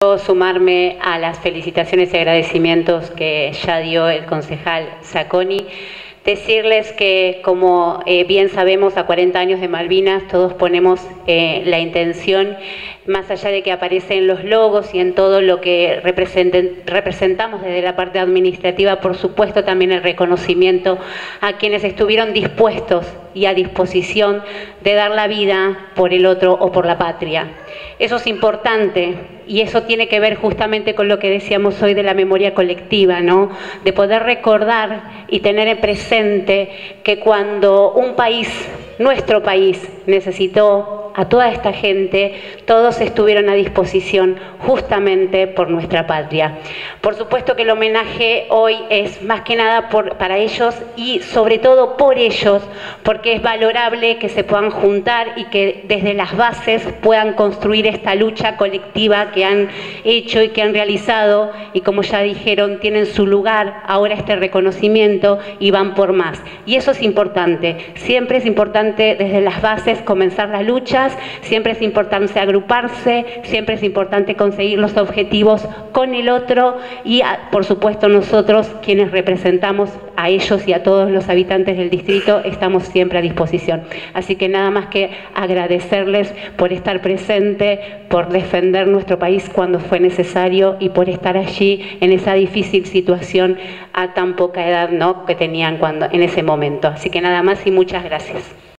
Sumarme a las felicitaciones y agradecimientos que ya dio el concejal Zacconi. Decirles que, como bien sabemos, a 40 años de Malvinas todos ponemos la intención, más allá de que aparece en los logos y en todo lo que representamos desde la parte administrativa, por supuesto también el reconocimiento a quienes estuvieron dispuestos y a disposición de dar la vida por el otro o por la patria. Eso es importante y eso tiene que ver justamente con lo que decíamos hoy de la memoria colectiva, ¿no? De poder recordar y tener presente que cuando un país, nuestro país, necesitó a toda esta gente, todos estuvieron a disposición justamente por nuestra patria. Por supuesto que el homenaje hoy es más que nada para ellos y sobre todo por ellos, porque es valorable que se puedan juntar y que desde las bases puedan construir esta lucha colectiva que han hecho y que han realizado, y como ya dijeron, tienen su lugar ahora este reconocimiento y van por más. Y eso es importante, siempre es importante desde las bases comenzar las luchas, siempre es importante agruparse, siempre es importante conseguir los objetivos con el otro y por supuesto nosotros quienes representamos a ellos y a todos los habitantes del distrito estamos siempre a disposición. Así que nada más que agradecerles por estar presente, por defender nuestro país cuando fue necesario y por estar allí en esa difícil situación a tan poca edad, ¿no?, que tenían en ese momento. Así que nada más y muchas gracias.